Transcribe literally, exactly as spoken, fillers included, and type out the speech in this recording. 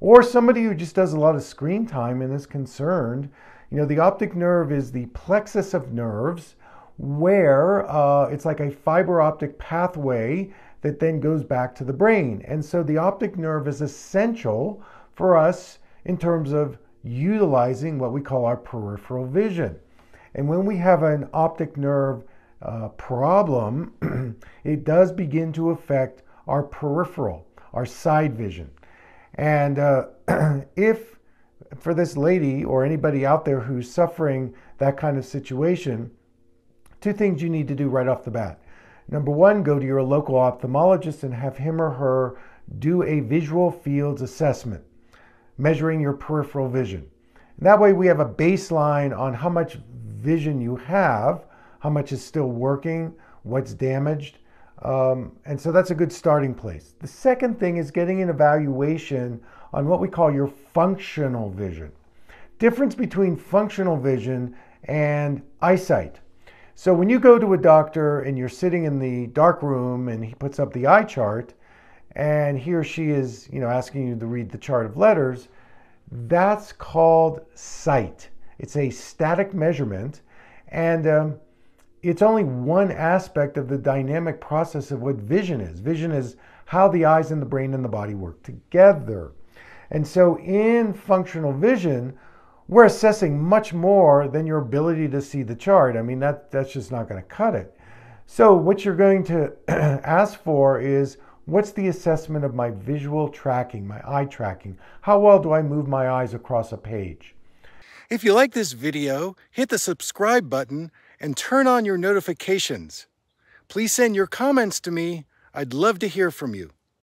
Or somebody who just does a lot of screen time and is concerned. You know, the optic nerve is the plexus of nerves where uh, it's like a fiber optic pathway that then goes back to the brain. And so the optic nerve is essential for us in terms of utilizing what we call our peripheral vision. And when we have an optic nerve uh, problem, it does begin to affect our peripheral, our side vision. And uh, if for this lady or anybody out there who's suffering that kind of situation, two things you need to do right off the bat. Number one, go to your local ophthalmologist and have him or her do a visual fields assessment, measuring your peripheral vision. And that way we have a baseline on how much vision you have, how much is still working, what's damaged. Um, and so that's a good starting place. The second thing is getting an evaluation on what we call your functional vision. Difference between functional vision and eyesight. So when you go to a doctor and you're sitting in the dark room and he puts up the eye chart and he or she is, you know, asking you to read the chart of letters, that's called sight. It's a static measurement, and um, it's only one aspect of the dynamic process of what vision is. Vision is how the eyes and the brain and the body work together. And so in functional vision, we're assessing much more than your ability to see the chart. I mean, that, that's just not going to cut it. So what you're going to ask for is, what's the assessment of my visual tracking, my eye tracking? How well do I move my eyes across a page? If you like this video, hit the subscribe button and turn on your notifications. Please send your comments to me. I'd love to hear from you.